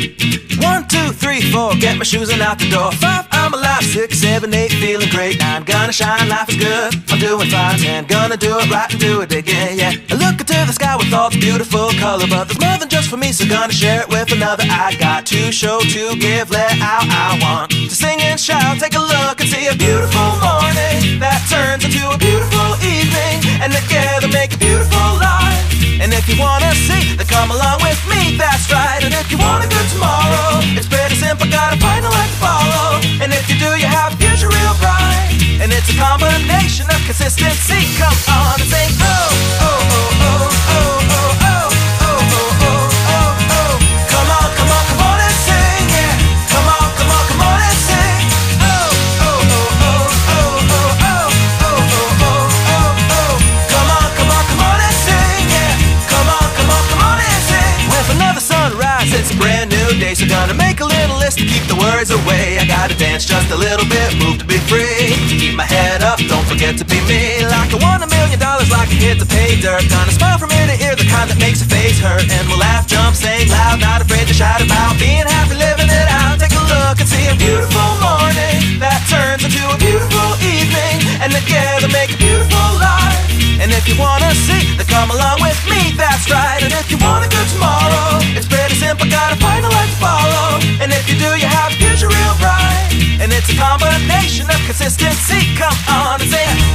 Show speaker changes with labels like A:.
A: 1, 2, 3, 4, get my shoes and out the door. 5, I'm alive. 6, 7, 8, feeling great. 9, gonna shine, life is good, I'm doing fine. 10, gonna do it right and do it again, yeah. I look into the sky with all the beautiful color, but there's more than just for me, so gonna share it with another. I got to show, to give, let out. I want to sing and shout. Take a look and see a beautiful morning that turns into a beautiful evening, and together make a beautiful life. And if you wanna see, then come along with me, that's right. And if you want a good tomorrow, it's pretty simple, got a final light to follow. And if you do, you have a future real bright. And it's a combination of consistency. Come on and say, oh, oh, oh, oh, oh, oh, oh, oh, oh, oh, oh, oh. Come on, come on, come on and sing, yeah. Come on, come on, come on and sing. Oh, oh, oh, oh, oh, oh, oh, oh, oh, oh, oh, oh. Come on, come on, come on and sing, yeah. Come on, come on, come on and sing. With another sunrise, it's a brand new day, so gonna make a little list to keep the words away. I gotta dance just a little bit, move to be free. Keep my head up, don't forget to be me. Like I won $1 million, like I hit the pay dirt. Gonna smile from ear to ear, the kind that makes a face hurt. And we'll laugh, jump, sing loud, not afraid to shout about being happy, living it out. Take a look and see a beautiful morning that turns into a beautiful evening, and together make a beautiful life. And if you wanna see, then come along with me, that's right. And if you want a good tomorrow, it's pretty simple, got a final life to follow. And if you do, you have a future real bright. And it's a combination of consistency. Come on and say